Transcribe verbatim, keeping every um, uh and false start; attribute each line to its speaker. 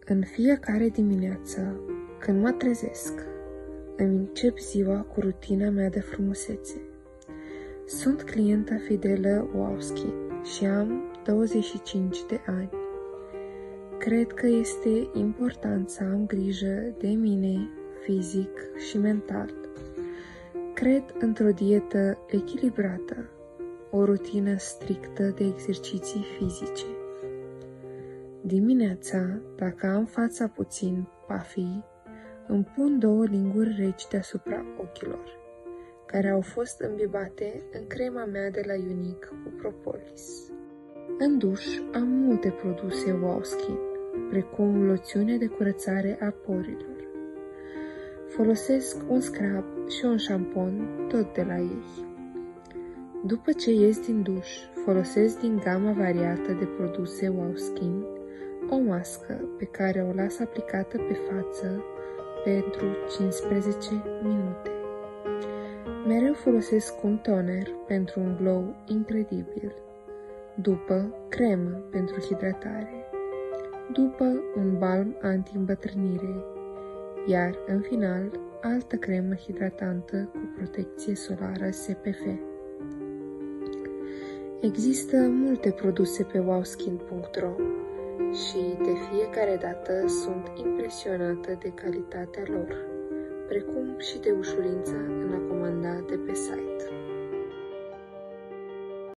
Speaker 1: În fiecare dimineață, când mă trezesc, îmi încep ziua cu rutina mea de frumusețe. Sunt clientă fidelă Wow Skin și am douăzeci și cinci de ani. Cred că este important să am grijă de mine, fizic și mental. Cred într-o dietă echilibrată, o rutină strictă de exerciții fizice. Dimineața, dacă am fața puțin puffy, îmi pun două linguri reci deasupra ochilor, care au fost îmbibate în crema mea de la Unique cu propolis. În duș am multe produse Wow Skin, precum loțiune de curățare a porilor. Folosesc un scrub și un șampon tot de la ei. După ce ies din duș, folosesc din gama variată de produse Wow Skin o mască pe care o las aplicată pe față pentru cincisprezece minute. Mereu folosesc un toner pentru un glow incredibil, după cremă pentru hidratare, după un balm anti-îmbătrânire, iar în final altă cremă hidratantă cu protecție solară S P F. Există multe produse pe wow skin punct ro și de fiecare dată sunt impresionată de calitatea lor, precum și de ușurința în a comanda de pe site.